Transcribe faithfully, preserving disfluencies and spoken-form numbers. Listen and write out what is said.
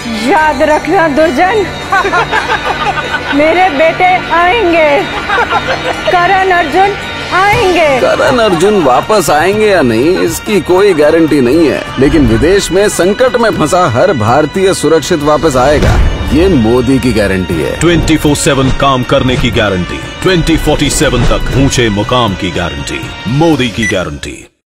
याद रखना दुर्जन, मेरे बेटे आएंगे, करण अर्जुन आएंगे। करण अर्जुन वापस आएंगे या नहीं इसकी कोई गारंटी नहीं है, लेकिन विदेश में संकट में फंसा हर भारतीय सुरक्षित वापस आएगा, ये मोदी की गारंटी है। ट्वेंटी फोर सेवन काम करने की गारंटी, ट्वेंटी फोर्टी सेवन तक ऊंचे मुकाम की गारंटी, मोदी की गारंटी।